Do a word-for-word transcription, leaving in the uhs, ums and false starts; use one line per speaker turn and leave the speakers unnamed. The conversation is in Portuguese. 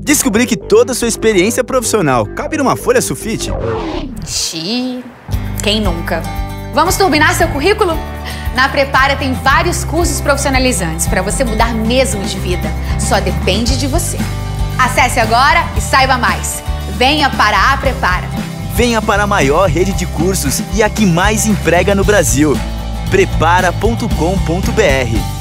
Descobri que toda a sua experiência profissional cabe numa folha sulfite?
Xiii, quem nunca? Vamos turbinar seu currículo? Na Prepara tem vários cursos profissionalizantes para você mudar mesmo de vida. Só depende de você. Acesse agora e saiba mais. Venha para a Prepara.
Venha para a maior rede de cursos e a que mais emprega no Brasil. prepara ponto com ponto br